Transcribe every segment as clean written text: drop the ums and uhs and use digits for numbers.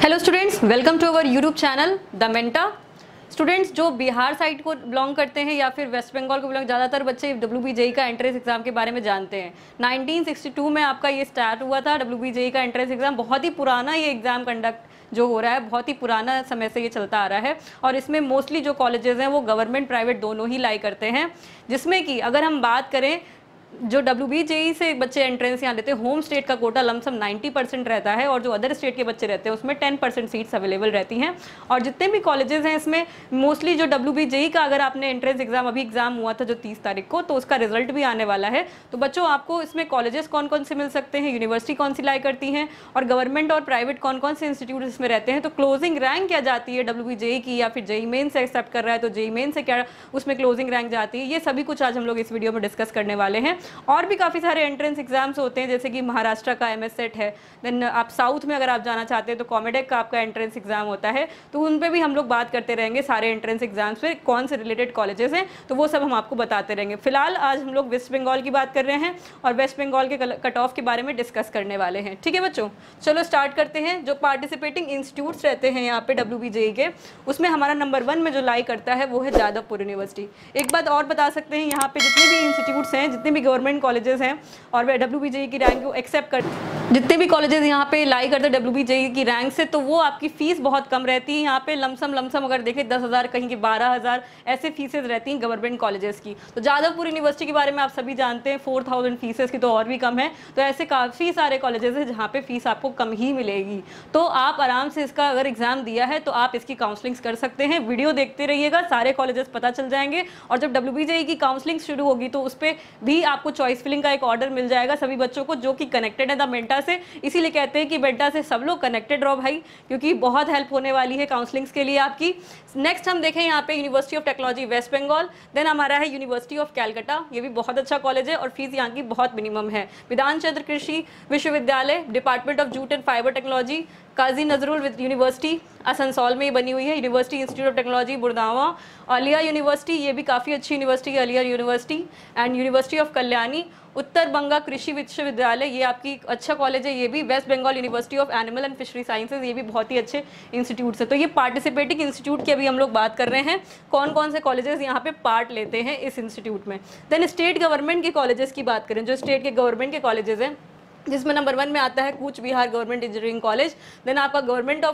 Hello students, welcome to our YouTube channel the Menta. Students जो Bihar side को belong करते हैं या फिर वेस्ट बंगाल को बिलोंग, ज़्यादातर बच्चे WBJE का एंट्रेंस एग्जाम के बारे में जानते हैं। 1962 में आपका ये स्टार्ट हुआ था WBJE का एंट्रेंस एग्जाम। बहुत ही पुराना ये एग्ज़ाम कंडक्ट जो हो रहा है, बहुत ही पुराना समय से ये चलता आ रहा है और इसमें मोस्टली जो कॉलेजेस हैं वो गवर्नमेंट प्राइवेट दोनों ही लाई करते हैं। जिसमें कि अगर हम बात करें जो WBJE से बच्चे एंट्रेंस यहाँ देते हैं, होम स्टेट का कोटा लमसम 90% रहता है और जो अदर स्टेट के बच्चे रहते हैं उसमें 10% सीट्स अवेलेबल रहती हैं। और जितने भी कॉलेजेस हैं इसमें मोस्टली जो WBJE का अगर आपने एंट्रेंस एग्जाम, अभी एग्जाम हुआ था जो 30 तारीख को, तो उसका रिजल्ट भी आने वाला है। तो बच्चों आपको इसमें कॉलेजेस कौन कौन से मिल सकते हैं, यूनिवर्सिटी कौन सी लाई करती हैं और गवर्नमेंट और प्राइवेट कौन कौन से इंस्टीट्यूट इसमें रहते हैं, तो क्लोजिंग रैंक क्या जाती है WBJE की, या फिर JEE मेन से एक्सेप्ट कर रहा है तो JEE मेन से क्या उसमें क्लोजिंग रैंक जाती है, ये सभी कुछ आज हम लोग इस वीडियो में डिस्कस करने वाले हैं। और भी काफ़ी सारे एंट्रेंस एग्जाम्स होते हैं, जैसे कि महाराष्ट्र का MS सेट है, देन आप साउथ में अगर आप जाना चाहते हैं तो कॉमेडेक का आपका एंट्रेंस एग्जाम होता है। तो उन पे भी हम लोग बात करते रहेंगे, सारे एंट्रेंस एग्जाम्स पे कौन से रिलेटेड कॉलेजेस हैं तो वो सब हम आपको बताते रहेंगे। फिलहाल आज हम लोग वेस्ट बंगाल की बात कर रहे हैं और वेस्ट बंगाल के कट ऑफ के बारे में डिस्कस करने वाले हैं। ठीक है बच्चों, चलो स्टार्ट करते हैं। जो पार्टिसिपेटिंग इंस्टीट्यूट्स रहते हैं यहाँ पे WBJE के, उसमें हमारा नंबर 1 में जो लाई करता है वो है जादवपुर यूनिवर्सिटी। एक बात और बता सकते हैं, यहाँ पे जितने भी इंस्टीट्यूट्स हैं, जितने भी गवर्नमेंट कॉलेजेस हैं और वे WBJE की रैंक को एक्सेप्ट कर, जितने भी कॉलेजेस यहाँ पे लाई करते हैं WBJE की रैंक से, तो वो आपकी फीस बहुत कम रहती है। यहाँ पे लमसम अगर देखें 10,000, कहीं की 12,000 ऐसे फीसेज रहती हैं गवर्नमेंट कॉलेजेस की। तो जादवपुर यूनिवर्सिटी के बारे में आप सभी जानते हैं, 4,000 फीसेज की तो और भी कम है। तो ऐसे काफ़ी सारे कॉलेजेस हैं जहाँ पे फीस आपको कम ही मिलेगी। तो आप आराम से इसका अगर एग्जाम दिया है तो आप इसकी काउंसलिंग कर सकते हैं। वीडियो देखते रहिएगा, सारे कॉलेजेस पता चल जाएंगे। और जब WBJE की काउंसलिंग शुरू होगी तो उस पर भी आपको चॉइस फिलिंग का एक ऑर्डर मिल जाएगा सभी बच्चों को जो कि कनेक्टेड है द मेंटा से। इसीलिए कहते हैं कि मेंटा से सब लोग कनेक्टेड रहो भाई, क्योंकि बहुत हेल्प होने वाली है काउंसलिंग्स के लिए आपकी। नेक्स्ट हम देखें यहाँ पे university of technology West Bengal, then हमारा है यूनिवर्सिटी ऑफ कैलकाटा। ये भी बहुत अच्छा कॉलेज है और फीस यहाँ की बहुत मिनिमम है। विधान Chandra Krishi Viswavidyalaya, department of jute and fibre technology, Kazi Nazrul university Asansol में बनी हुई है। University institute of technology Burdwan, Aliah university, ये भी काफ़ी अच्छी यूनिवर्सिटी है, Aliah university. And university of Kalyani, Uttar Banga Krishi Viswavidyalaya, ये आपकी अच्छा कॉलेज है। ये भी West Bengal university of animal and fishery sciences, ये भी बहुत ही अच्छे इंस्टीट्यूट है। तो ये पार्टिसिपेटिंग इंस्टीट्यूट की अभी हम लोग बात कर रहे हैं, कौन कौन से कॉलेजेस यहाँ पे पार्ट लेते हैं इस इंस्टीट्यूट में। देन स्टेट गवर्नमेंट के कॉलेजेस की बात करें, जो स्टेट के गवर्नमेंट के कॉलेजेस हैं, जिसमें नंबर 1 में आता है Cooch Behar government engineering college. Then आपका government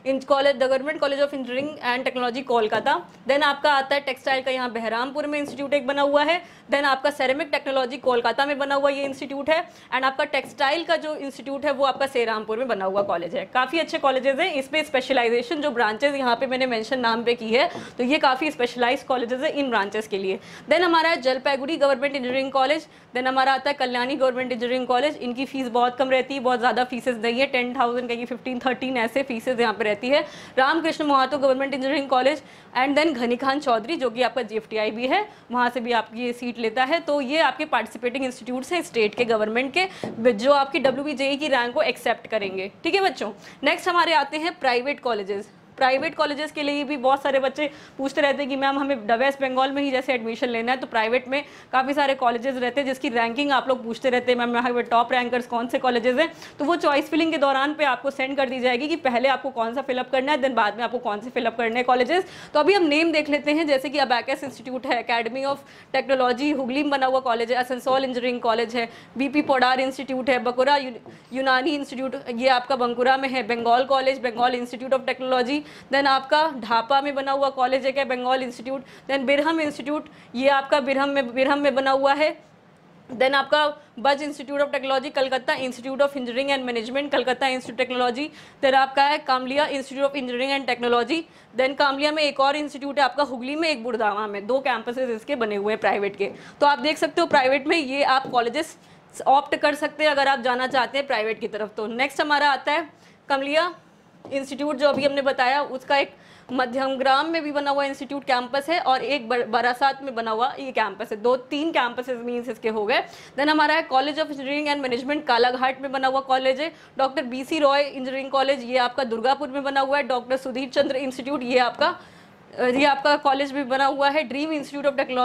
college of engineering and technology Kolkata. Then आपका आता है टेक्सटाइल का, यहाँ बहरामपुर में इंस्टीट्यूट एक बना हुआ है। देन आपका सेरेमिक टेक्नोलॉजी कोलकाता में बना हुआ ये इंस्टीट्यूट है। एंड आपका टेक्सटाइल का जो इंस्टीट्यूट है वो आपका सेरामपुर में बना हुआ कॉलेज है। काफ़ी अच्छे कॉलेजेस हैं। इस पे स्पेशलाइजेशन जो ब्रांचेज यहाँ पे मैंने मेंशन नाम पे की है, तो ये काफ़ी स्पेशलाइज कॉलेजेस है इन ब्रांचेस के लिए। देन हमारा है Jalpaiguri government engineering college. Then हमारा आता है कल्याणी गवर्नमेंट इंजीनियरिंग कॉलेज। इनकी फीस बहुत कम रहती है, बहुत ज़्यादा फीसेज नहीं है, 10,000 कहीं 15-13 ऐसे फीसेज यहाँ पे रहती है। Ramkrishna Mahato government engineering college and then Ghani Khan Chaudhary, जो कि आपका GFTI भी है, वहाँ से भी आपकी ये सीट लेता है। तो ये आपके पार्टिसिपेटिंग इंस्टीट्यूट्स हैं स्टेट के गवर्नमेंट के, जो आपकी WBJE की रैंक को एक्सेप्ट करेंगे। ठीक है बच्चों, नेक्स्ट हमारे आते हैं प्राइवेट कॉलेजेस। प्राइवेट कॉलेजेस के लिए भी बहुत सारे बच्चे पूछते रहते हैं कि मैम हमें वेस्ट बंगाल में ही जैसे एडमिशन लेना है, तो प्राइवेट में काफ़ी सारे कॉलेजेस रहते हैं जिसकी रैंकिंग आप लोग पूछते रहते हैं, मैम यहाँ पे टॉप रैंकर्स कौन से कॉलेजेस हैं। तो वो चॉइस फिलिंग के दौरान पे आपको सेंड कर दी जाएगी कि पहले आपको कौन सा फिलअप करना है, देन बाद में आपको कौन से फिलअप करने हैं कॉलेजेस। तो अभी हम नेम देख लेते हैं, जैसे कि अबैकस इंस्टीट्यूट है, अकेडमी ऑफ टेक्नोलॉजी हुगली में बना हुआ कॉलेज है, असनसोल इंजीनियरिंग कॉलेज है, BP पोडार इंस्टीट्यूट है, बंकुरा यूनानी इंस्टीट्यूट ये आपका बंकुरा में है, Bengal college, Bengal institute of technology. Then आपका ढापा में बना हुआ कॉलेज है क्या, Bengal institute. Then Birbhum institute, ये आपका बिरहम में बना हुआ है। देन आपका Budge institute of technology Calcutta, institute of engineering and management Calcutta institute technology. Then आपका है Camellia institute of engineering and technology. Then Camellia में एक और इंस्टीट्यूट है आपका हुगली में, एक बुरदावा में, 2 कैंपसेस इसके बने हुए हैं प्राइवेट के। तो आप देख सकते हो प्राइवेट में ये आप कॉलेजेस ऑप्ट कर सकते हैं अगर आप जाना चाहते हैं प्राइवेट की तरफ। तो नेक्स्ट हमारा आता है कमलिया इंस्टीट्यूट, जो अभी हमने बताया, उसका एक मध्यमग्राम में भी बना हुआ इंस्टीट्यूट कैंपस है और एक बारासात में बना हुआ ये कैंपस है। 2-3 कैंपसेस मीन्स इसके हो गए। देन हमारा है college of engineering and management Kolaghat में बना हुआ कॉलेज है। Doctor BC Roy engineering college, ये आपका दुर्गापुर में बना हुआ है। डॉक्टर सुधीर चंद्र इंस्टीट्यूट, ये आपका कॉलेज भी बना हुआ है। Dream institute of technology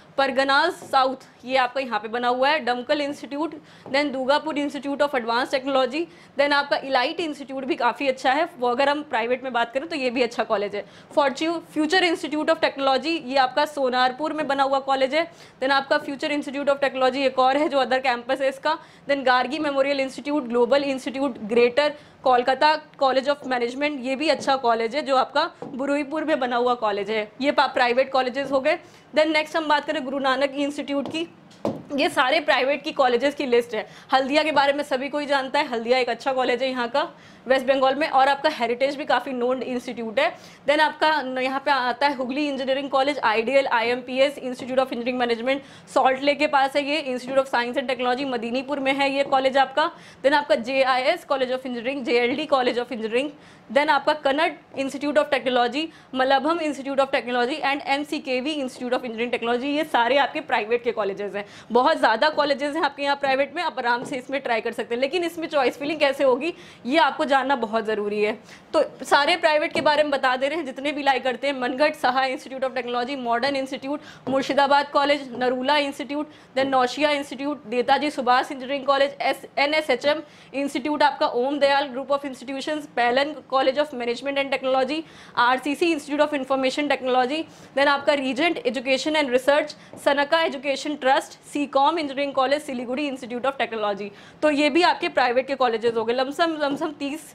Parganas south ये आपका यहाँ पे बना हुआ है, Domkal institute, then Durgapur institute of advance technology, then आपका इलाइट इंस्टीट्यूट भी काफ़ी अच्छा है, वो अगर हम प्राइवेट में बात करें तो ये भी अच्छा कॉलेज है। फ्यूचर इंस्टीट्यूट ऑफ टेक्नोलॉजी ये आपका सोनारपुर में बना हुआ कॉलेज है। देन आपका फ्यूचर इंस्टीट्यूट ऑफ टेक्नोलॉजी एक और है जो अदर कैंपस है इसका। Then Gargi memorial institute, global institute greater Kolkata college of management, ये भी अच्छा कॉलेज है जो आपका बुरुईपुर में बना हुआ कॉलेज है। ये प्राइवेट कॉलेजेस हो गए। देन नेक्स्ट हम बात करें गुरु नानक इंस्टीट्यूट की, ये सारे प्राइवेट की कॉलेजेस की लिस्ट है। हल्दिया के बारे में सभी कोई जानता है, हल्दिया एक अच्छा कॉलेज है यहाँ का वेस्ट बंगाल में, और आपका हेरिटेज भी काफ़ी नोन इंस्टीट्यूट है। देन आपका यहाँ पे आता है Hooghly engineering college, ideal, IMPS institute of engineering management, salt lake के पास है ये, institute of science and technology Midnapore में है ये कॉलेज आपका। देन आपका JIS college of engineering, JLD college of engineering, then आपका Kanad institute of technology, Mallabhum institute of technology and MCKV institute of engineering technology, ये सारे आपके प्राइवेट के कॉलेजेस हैं। बहुत ज़्यादा कॉलेजेस हैं आपके यहाँ प्राइवेट में, आप आराम से इसमें ट्राई कर सकते हैं, लेकिन इसमें चॉइस फिलिंग कैसे होगी ये आपको जानना बहुत ज़रूरी है। तो सारे प्राइवेट के बारे में बता दे रहे हैं जितने भी लाई करते हैं, Meghnad Saha institute of technology, modern institute, Murshidabad college, Narula institute, then Neotia institute, Netaji Subhash engineering college, NSHM institute आपका, Om Dayal group of institutions, Pailan college of management and technology, RCC institute of information technology, then आपका Regent education and research, Sanaka education trust, CCOM engineering college, Siliguri institute of technology. तो ये भी आपके private के colleges हो गए। Lump sum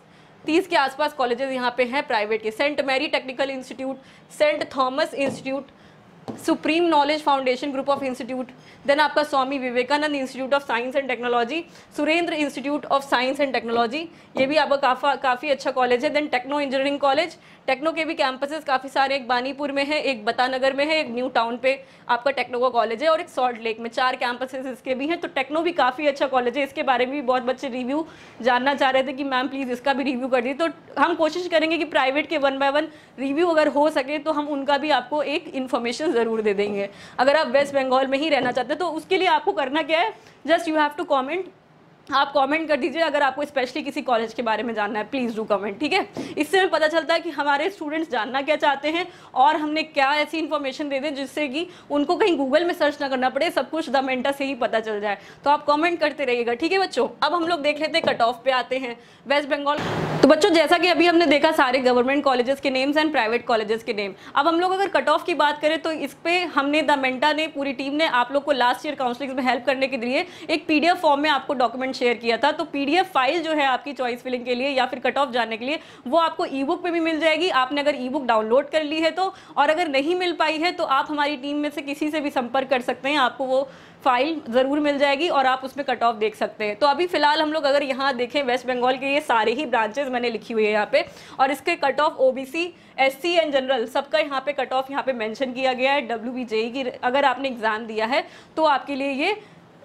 30 के आसपास कॉलेजेस यहाँ पे हैं प्राइवेट के। Saint Mary technical institute, Saint Thomas institute, supreme knowledge foundation group of institute, then आपका Swami Vivekananda institute of science and technology, Surendra institute of science and technology, ये भी आपका काफ़ी अच्छा कॉलेज है। Then Techno engineering college, Techno के भी कैंपसेस काफ़ी सारे, एक बानीपुर में है, एक बतानगर में है, एक न्यू टाउन पे आपका टेक्नो का कॉलेज है, और एक सॉल्ट लेक में, 4 कैंपसेस इसके भी हैं। तो टेक्नो भी काफ़ी अच्छा कॉलेज है, इसके बारे में भी बहुत बच्चे रिव्यू जानना चाह रहे थे कि मैम प्लीज़ इसका भी रिव्यू कर दीजिए। तो हम कोशिश करेंगे कि प्राइवेट के 1 बाय 1 रिव्यू अगर हो सके तो हम उनका भी आपको एक इन्फॉर्मेशन ज़रूर दे देंगे। अगर आप वेस्ट बंगाल में ही रहना चाहते हैं तो उसके लिए आपको करना क्या है, just you have to comment, आप कमेंट कर दीजिए अगर आपको स्पेशली किसी कॉलेज के बारे में जानना है, प्लीज़ डू कमेंट, ठीक है। इससे हमें पता चलता है कि हमारे स्टूडेंट्स जानना क्या चाहते हैं और हमने क्या ऐसी इन्फॉर्मेशन दे दें जिससे कि उनको कहीं गूगल में सर्च ना करना पड़े, सब कुछ द मेंटा से ही पता चल जाए। तो आप कमेंट करते रहिएगा, ठीक है बच्चों। अब हम लोग देख लेते हैं कट ऑफ पे आते हैं वेस्ट बंगाल। तो बच्चों जैसा कि अभी हमने देखा सारे गवर्नमेंट कॉलेजेस के नेम्स एंड प्राइवेट कॉलेजेस के नेम। अब हम लोग अगर कट ऑफ की बात करें तो इस पे हमने द मेंटा ने, पूरी टीम ने आप लोग को लास्ट ईयर काउंसलिंग में हेल्प करने के लिए एक PDF फॉर्म में आपको डॉक्यूमेंट शेयर किया था। तो PDF फाइल जो है आपकी चॉइस फिलिंग के लिए या फिर कट ऑफ जानने के लिए वो आपको ईबुक पे भी मिल जाएगी, आपने अगर ईबुक डाउनलोड कर ली है तो, और अगर नहीं मिल पाई है तो आप हमारी टीम में से किसी से भी संपर्क कर सकते हैं, आपको वो फाइल ज़रूर मिल जाएगी और आप उसमें कट ऑफ देख सकते हैं। तो अभी फिलहाल हम लोग अगर यहाँ देखें वेस्ट बंगाल के ये सारे ही ब्रांचेस मैंने लिखी हुई है यहाँ पे, और इसके cut off OBC SC and general सबका यहाँ पे कट ऑफ यहाँ पे मेंशन किया गया है। WBJE की अगर आपने एग्ज़ाम दिया है तो आपके लिए ये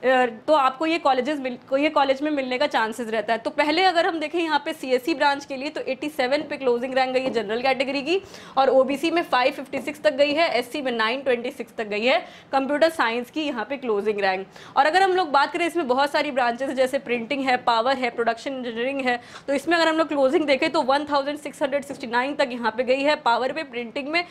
तो आपको ये कॉलेज में मिलने का चांसेस रहता है। तो पहले अगर हम देखें यहाँ पे CSE ब्रांच के लिए तो 87 पे क्लोजिंग रैंक गई है जनरल कैटेगरी की, और OBC में 556 तक गई है, SC में 926 तक गई है, कंप्यूटर साइंस की यहाँ पे क्लोजिंग रैंक। और अगर हम लोग बात करें इसमें बहुत सारी ब्रांचेस जैसे प्रिंटिंग है, पावर है, प्रोडक्शन इंजीनियरिंग है, तो इसमें अगर हम लोग क्लोजिंग देखें तो 1669 तक यहाँ पे गई है पावर पे। प्रिंटिंग में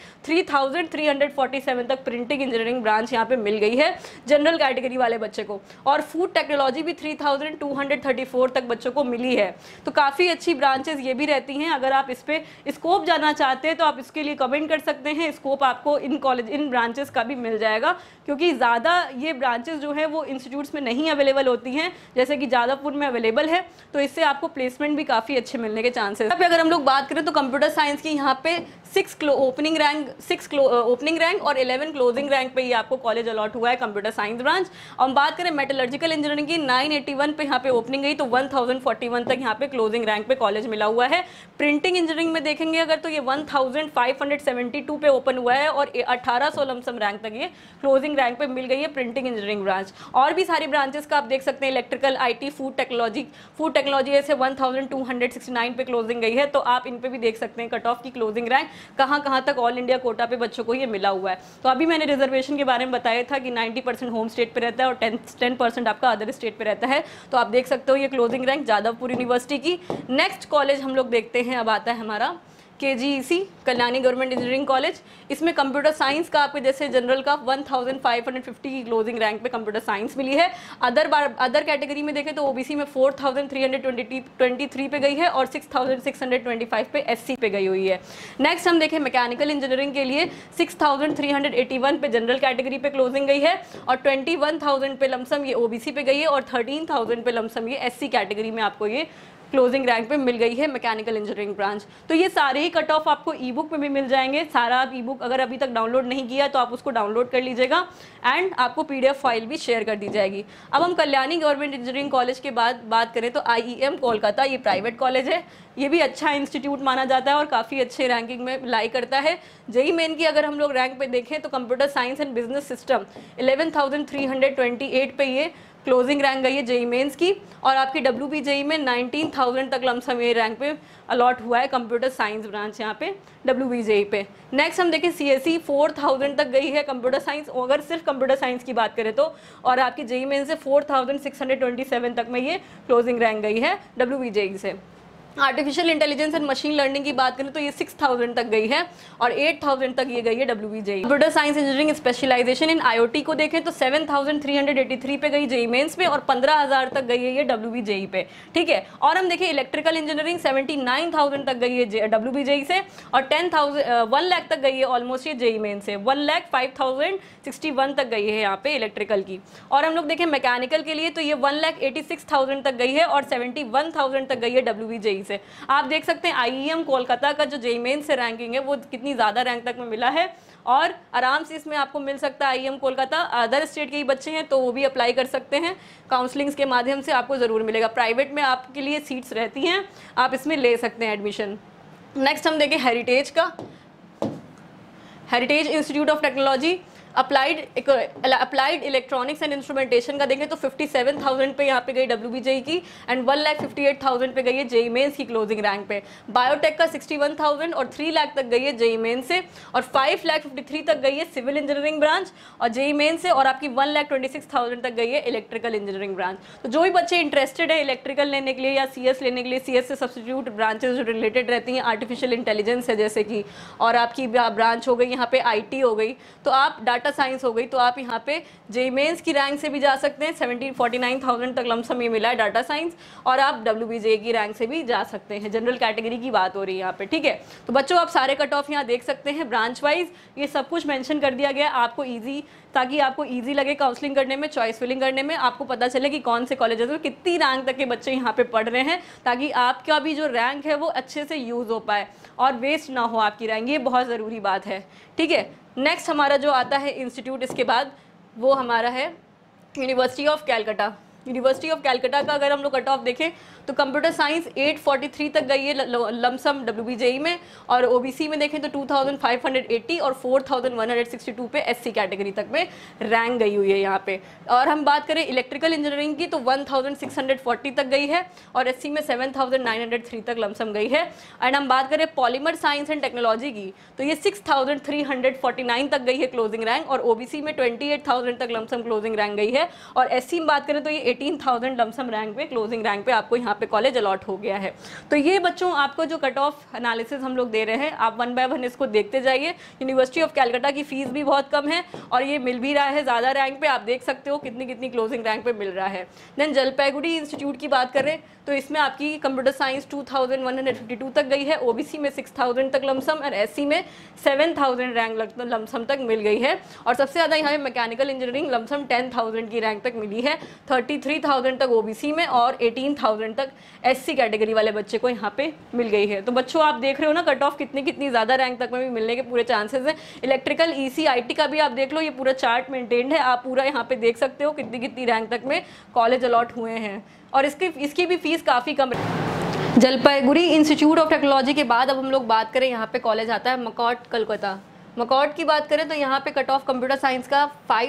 3347 तक प्रिंटिंग इंजीनियरिंग ब्रांच यहाँ पे मिल गई है जनरल कैटेगरी वाले बच्चे को, और फूड टेक्नोलॉजी भी 3234 तक बच्चों को मिली है। तो काफ़ी अच्छी ब्रांचेस ये भी रहती हैं। अगर आप इस पे स्कोप जानना चाहते हैं तो आप इसके लिए कमेंट कर सकते हैं, स्कोप आपको इन ब्रांचेस का भी मिल जाएगा, क्योंकि ज़्यादा ये ब्रांचेस जो है वो इंस्टीट्यूट्स में नहीं अवेलेबल होती हैं, जैसे कि जादवपुर में अवेलेबल है, तो इससे आपको प्लेसमेंट भी काफ़ी अच्छे मिलने के चांसेस। अब अगर हम लोग बात करें तो कंप्यूटर साइंस की यहाँ पे 6 ओपनिंग रैंक और 11 क्लोजिंग रैंक पे ये आपको कॉलेज अलॉट हुआ है कंप्यूटर साइंस ब्रांच। और हम बात करें मेटलर्जिकल इंजीनियरिंग की 981 पे यहाँ पे ओपनिंग गई तो 1041 तक यहाँ पे क्लोजिंग रैंक पे कॉलेज मिला हुआ है। प्रिंटिंग इंजीनियरिंग में देखेंगे अगर तो ये 1572 पे ओपन हुआ है और 1800 लमसम रैंक तक ये क्लोजिंग रैंक पे मिल गई है प्रिंटिंग इंजीनियरिंग ब्रांच। और भी सारी ब्रांचेस का आप देख सकते हैं, इलेक्ट्रिकल, IT, फूड टेक्नोलॉजी ऐसे 1269 पे क्लोजिंग गई है। तो आप इन पे भी देख सकते हैं कट ऑफ की क्लोजिंग रैंक कहाँ तक ऑल इंडिया कोटा पे बच्चों को ये मिला हुआ है। तो अभी मैंने रिजर्वेशन के बारे में बताया था कि 90% होम स्टेट पे रहता है और 10% आपका अदर स्टेट पे रहता है। तो आप देख सकते हो ये क्लोजिंग रैंक जादवपुर यूनिवर्सिटी की। नेक्स्ट कॉलेज हम लोग देखते हैं, अब आता है हमारा KGEC Kalyani government engineering college, इसमें कंप्यूटर साइंस का आपके जैसे जनरल का 1550 की क्लोजिंग रैंक पे कंप्यूटर साइंस मिली है। अदर कैटेगरी में देखें तो ओबीसी में 4323 पे गई है और 6625 पे एससी पे गई हुई है। नेक्स्ट हम देखें मैकेनिकल इंजीनियरिंग के लिए 6381 पे जनरल कैटेगरी पे क्लोजिंग गई है और 21000 पे लमसम ये ओबीसी पे गई है और 13000 पे लमसम ये एससी कैटेगरी में आपको ये क्लोजिंग रैंक पे मिल गई है मैकेनिकल इंजीनियरिंग ब्रांच। तो ये सारे ही कट ऑफ आपको ई बुक में भी मिल जाएंगे। सारा आप ई बुक अगर अभी तक डाउनलोड नहीं किया तो आप उसको डाउनलोड कर लीजिएगा एंड आपको पीडीएफ फाइल भी शेयर कर दी जाएगी। अब हम कल्याणी गवर्नमेंट इंजीनियरिंग कॉलेज के बाद बात करें तो IEM कोलकाता, ये प्राइवेट कॉलेज है, ये भी अच्छा इंस्टीट्यूट माना जाता है और काफ़ी अच्छे रैंकिंग में लाई करता है। जेई मेन की अगर हम लोग रैंक पे देखें तो computer science and business system 11328 पे ये क्लोजिंग रैंक गई है जेई मेंस की और आपकी WBJE में 19000 तक लमसम ये रैंक पे अलॉट हुआ है कंप्यूटर साइंस ब्रांच यहाँ पे WBJE पे। नेक्स्ट हम देखें CSE 4000 तक गई है कंप्यूटर साइंस, अगर सिर्फ कंप्यूटर साइंस की बात करें तो, और आपकी जेई मेन से 4627 तक में ये क्लोजिंग रैंक गई है WBJE से। Artificial intelligence and machine learning की बात करें तो ये 6000 तक गई है और 8000 तक ये गई है WBJE। Computer science engineering specialisation in IoT को देखें तो 7383 पे गई जेई मेंस पे और 15000 तक गई है ये WBJE पे, ठीक है। और हम देखें इलेक्ट्रिकल इंजीनियरिंग 79000 तक गई है WBJE से और 1 लाख तक गई है ऑलमोस्ट ये जेई मेन से, 1,05,061 तक गई है यहाँ पे इलेक्ट्रिकल की। और हम लोग देखें मैकेनिकल के लिए तो ये 1,86,000 तक गई है और 71,000 तक गई है WBJE से। आप देख सकते हैं IEM कोलकाता का जो जेई मेन से रैंकिंग है वो कितनी ज़्यादा रैंक तक में मिला है और आराम से इसमें आपको मिल सकता है। IEM कोलकाता अदर स्टेट के ही बच्चे हैं तो वो भी अप्लाई कर सकते हैं, काउंसलिंग्स के माध्यम से आपको ज़रूर मिलेगा। प्राइवेट में आपके लिए सीट्स रहती हैं, आप इसमें ले सकते हैं एडमिशन। नेक्स्ट हम देखें हेरिटेज का, heritage institute of technology applied electronics and instrumentation का देखें तो 57,000 पे यहाँ पे गई WBJE की एंड 1,58,000 पे गई है जेई मेंस की क्लोजिंग रैंक पे। बायोटेक का 61,000 और 3 लाख तक गई है जेई मेंस से और 5,53,000 तक गई है सिविल इंजीनियरिंग ब्रांच और जेई मेंस से और आपकी 1,26,000 तक गई है इलेक्ट्रिकल इंजीनियरिंग ब्रांच। तो जो भी बच्चे इंटरेस्टेड है इलेक्ट्रिकल लेने के लिए या CS लेने के लिए, CS से सब्स्टिट्यूट ब्रांचेस जो रिलेटेड रहती हैं, आर्टिफिशियल इंटेलिजेंस है जैसे कि, और आपकी ब्रांच हो गई यहाँ पे IT हो गई, तो आप डाटा साइंस हो गई, तो आप यहाँ पे जेई मेंस की रैंक से भी जा सकते हैं। 49,000 तक लमसम ये मिला है डाटा साइंस और आप WBJE की रैंक से भी जा सकते हैं। जनरल कैटेगरी की बात हो रही है यहाँ पे, ठीक है। तो बच्चों आप सारे कट ऑफ यहाँ देख सकते हैं ब्रांच वाइज, ये सब कुछ मेंशन कर दिया गया आपको ईजी, ताकि आपको ईजी लगे काउंसलिंग करने में, चॉइस फिलिंग करने में, आपको पता चले कि कौन से कॉलेजेस में कितनी रैंक तक के बच्चे यहाँ पे पढ़ रहे हैं, ताकि आपका भी जो रैंक है वो अच्छे से यूज़ हो पाए और वेस्ट ना हो आपकी रैंक, ये बहुत ज़रूरी बात है, ठीक है। नेक्स्ट हमारा जो आता है इंस्टीट्यूट इसके बाद वो हमारा है university of Calcutta. University of Calcutta का अगर हम लोग कट ऑफ देखें तो कंप्यूटर साइंस 843 तक गई है लमसम WBJE में और OBC में देखें तो 2580 और 4162 पे SC कैटेगरी तक में रैंक गई हुई है यहाँ पे। और हम बात करें इलेक्ट्रिकल इंजीनियरिंग की तो 1640 तक गई है और SC में 7903 तक लमसम गई है। एंड हम बात करें पॉलीमर साइंस एंड टेक्नोलॉजी की तो ये 6349 तक गई है क्लोजिंग रैंक और OBC में 28,000 तक लमसम क्लोजिंग रैंक गई है और SC में बात करें तो ये 18,000 लमसम रैंक पे क्लोजिंग रैंक पे आपको यहाँ पे कॉलेज अलॉट हो गया है। तो ये बच्चों आपको जो कट ऑफ एनालिसिस हम लोग दे रहे हैं, आप 1 बाय 1 इसको देखते जाइए। यूनिवर्सिटी ऑफ कैलकाटा की फीस भी बहुत कम है और ये मिल भी रहा है ज़्यादा रैंक पे, आप देख सकते हो कितनी कितनी क्लोजिंग रैंक पे मिल रहा है। देन जलपाईगुड़ी इंस्टीट्यूट की बात करें तो इसमें आपकी कंप्यूटर साइंस 2152 तक गई है, OBC में 6000 तक लमसम और SC में 7000 रैंक लमसम तक मिल गई है। और सबसे ज़्यादा यहाँ पे मैकेनिकल इंजीनियरिंग लमसम 10,000 की रैंक तक मिली है, 33,000 तक OBC में और 18,000 तक SC कैटेगरी वाले बच्चे को यहाँ पे मिल गई है। तो बच्चों आप देख रहे हो ना कट ऑफ कितनी ज़्यादा रैंक तक में भी मिलने के पूरे चांसेस हैं। इलेक्ट्रिकल EC IT का भी आप देख लो, ये पूरा चार्ट मेंटेन्ड है, आप पूरा यहाँ पे देख सकते हो कितनी रैंक तक में कॉलेज अलॉट हुए हैं और इसकी भी फीस काफ़ी कम है। जलपाईगुड़ी इंस्टीट्यूट ऑफ टेक्नोलॉजी के बाद अब हम लोग बात करें यहाँ पे कॉलेज आता है मकॉट कोलकाता। मकॉट की बात करें तो यहाँ पे कट ऑफ कंप्यूटर साइंस का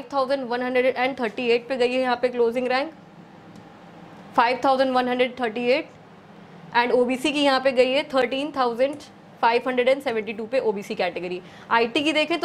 5138 पे गई है यहाँ पे क्लोजिंग रैंक 5138 एंड OBC की यहाँ पे गई है 13,000 572 पे ओबीसी कैटेगरी। आईटी की देखें तो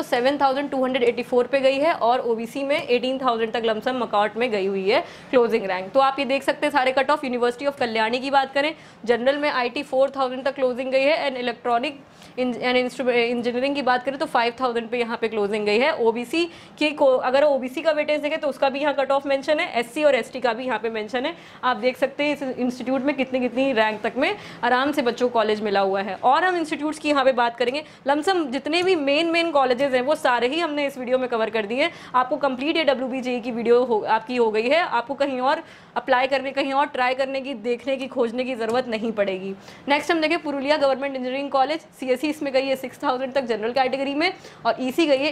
7284 पे गई है और ओबीसी में 18,000 तक लमसम मकआउट में गई हुई है क्लोजिंग रैंक। तो आप ये देख सकते हैं सारे cut off. University of Kalyani की बात करें, जनरल में आईटी 4000 तक क्लोजिंग गई है एंड इलेक्ट्रॉनिक इंजीनियरिंग की बात करें तो 5000 पे यहाँ पे क्लोजिंग गई है। ओबीसी की अगर ओबीसी का वेटेज देखें तो उसका भी यहाँ कट ऑफ मेंशन है, एससी और एसटी का भी यहाँ पे मेंशन है। आप देख सकते हैं इस इंस्टीट्यूट में कितनी रैंक तक में आराम से बच्चों को कॉलेज मिला हुआ है। और हम इंस्टीट्यूट्स की यहाँ पे बात करेंगे, लमसम जितने भी मेन कॉलेजेस हैं वो सारे ही हमने इस वीडियो में कवर कर दिए। आपको कंप्लीट ये WBJE की वीडियो आपकी हो गई है, आपको कहीं और अप्लाई करने, कहीं और ट्राई करने की, देखने की, खोजने की ज़रूरत नहीं पड़ेगी। नेक्स्ट हम देखें Purulia government engineering college, CSE इसमें गई है 6000 तक जनरल कैटेगरी में और EC गई है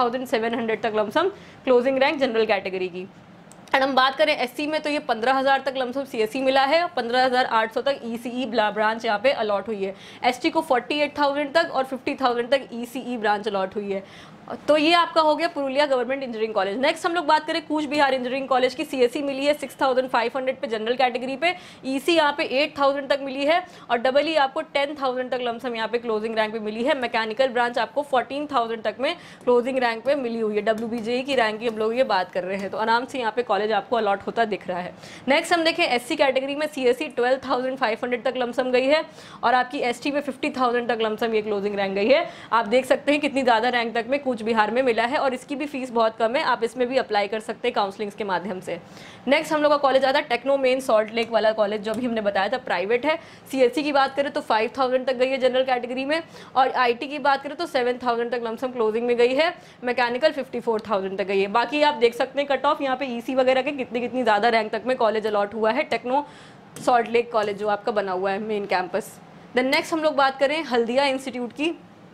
8700 तक lump sum closing rank general category की। एंड हम बात करें एससी में तो ये 15,000 तक लमसम CSE मिला है, 15,800 तक ECE ब्रांच यहाँ पे अलॉट हुई है। एसटी को 48,000 तक और 50,000 तक ECE ब्रांच अलॉट हुई है। तो ये आपका हो गया Purulia government engineering college. Next हम लोग बात करें कूच बिहार इंजीनियरिंग कॉलेज की, CSE मिली है 6500 पे जनरल कैटेगरी पे, EC यहाँ पे 8000 तक मिली है और EE आपको 10,000 तक लमसम यहाँ पे क्लोजिंग रैंक पे मिली है। मैकेनिकल ब्रांच आपको 14,000 तक में क्लोजिंग रैंक पे मिली हुई है। WBJE की रैंक की हम लोग ये बात कर रहे हैं, तो आराम से यहाँ पे कॉलेज आपको अलॉट होता दिख रहा है। नेक्स्ट हम देखें SC कैटेगरी में CSE 12,500 तक लमसम गई है और आपकी ST में 50,000 तक लमसम ये क्लोजिंग रैंक गई है। आप देख सकते हैं कितनी ज़्यादा रैंक तक में कूच बिहार में मिला है और इसकी भी फीस बहुत कम है, आप इसमें भी अप्लाई कर सकते हैं काउंसलिंग्स के माध्यम से। नेक्स्ट हम लोग का कॉलेज आता है टेक्नो मेन सॉल्ट लेक वाला कॉलेज, जो भी हमने बताया था प्राइवेट है। CSE की बात करें तो 5000 तक गई है जनरल कैटेगरी में और IT की बात करें तो 7000 तक लमसम क्लोजिंग में गई है। मैकेनिकल 54,000 तक गई है। बाकी आप देख सकते हैं कट ऑफ यहाँ पे EC वगैरह के कितनी ज़्यादा रैंक तक में कॉलेज अलॉट हुआ है टेक्नो सॉल्ट लेक कॉलेज जो आपका बना हुआ है मेन कैंपस। देन नेक्स्ट हम लोग बात करें हल्दिया इंस्टीट्यूट की।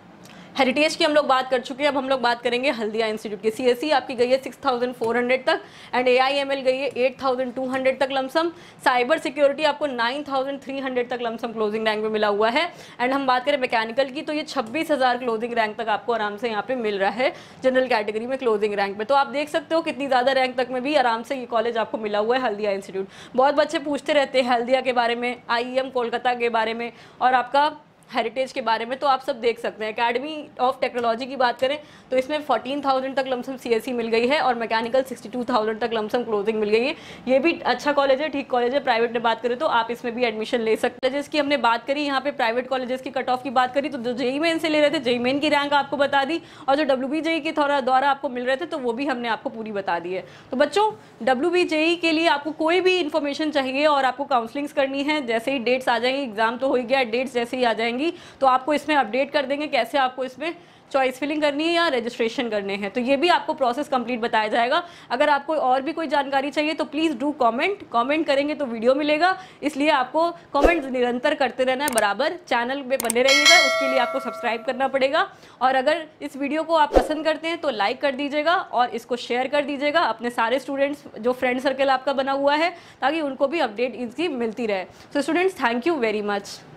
हेरिटेज की हम लोग बात कर चुके हैं, अब हम लोग बात करेंगे हल्दिया इंस्टीट्यूट की। CSE आपकी गई है 6400 तक एंड AIML गई है 8200 तक लमसम। साइबर सिक्योरिटी आपको 9300 तक लमसम क्लोजिंग रैंक में मिला हुआ है। एंड हम बात करें मैकेनिकल की तो ये 26,000 क्लोजिंग रैंक तक आपको आराम से यहाँ पे मिल रहा है जनरल कैटेगरी में क्लोजिंग रैंक में। तो आप देख सकते हो कितनी ज़्यादा रैंक तक में भी आराम से ये कॉलेज आपको मिला हुआ है हल्दिया इंस्टीट्यूट। बहुत बच्चे पूछते रहते हैं हल्दिया के बारे में, IEM कोलकाता के बारे में और आपका हेरिटेज के बारे में, तो आप सब देख सकते हैं। एकेडमी ऑफ टेक्नोलॉजी की बात करें तो इसमें 14,000 तक लमसम CSE मिल गई है और मैकेनिकल 62,000 तक लमसम क्लोजिंग मिल गई है। ये भी अच्छा कॉलेज है, ठीक कॉलेज है। प्राइवेट में बात करें तो आप इसमें भी एडमिशन ले सकते हैं। जिसकी हमने बात करी यहाँ पे प्राइवेट कॉलेजेस की कट ऑफ की बात करी तो जो JEE मेन से ले रहे थे JEE मेन की रैंक आपको बता दी और जो WBJE के द्वारा आपको मिल रहे थे तो वो भी हमने आपको पूरी बता दी है। तो बच्चों WBJE के लिए आपको कोई भी इन्फॉर्मेशन चाहिए और आपको काउंसलिंग्स करनी है, जैसे ही डेट्स आ जाएंगी, एग्जाम तो हो ही गया, डेट्स जैसे ही आ जाएंगी तो आपको इसमें अपडेट कर देंगे कैसे आपको इसमें चॉइस फिलिंग करनी है या रजिस्ट्रेशन करने हैं। तो ये भी आपको प्रोसेस कंप्लीट बताया जाएगा। अगर आपको और भी कोई जानकारी चाहिए तो प्लीज़ डू कमेंट करेंगे तो वीडियो मिलेगा, इसलिए आपको कमेंट निरंतर करते रहना है बराबर। चैनल में बने रहिएगा, उसके लिए आपको सब्सक्राइब करना पड़ेगा। और अगर इस वीडियो को आप पसंद करते हैं तो लाइक कर दीजिएगा और इसको शेयर कर दीजिएगा अपने सारे स्टूडेंट्स, जो फ्रेंड सर्कल आपका बना हुआ है, ताकि उनको भी अपडेट इसकी मिलती रहे। So students, thank you very much.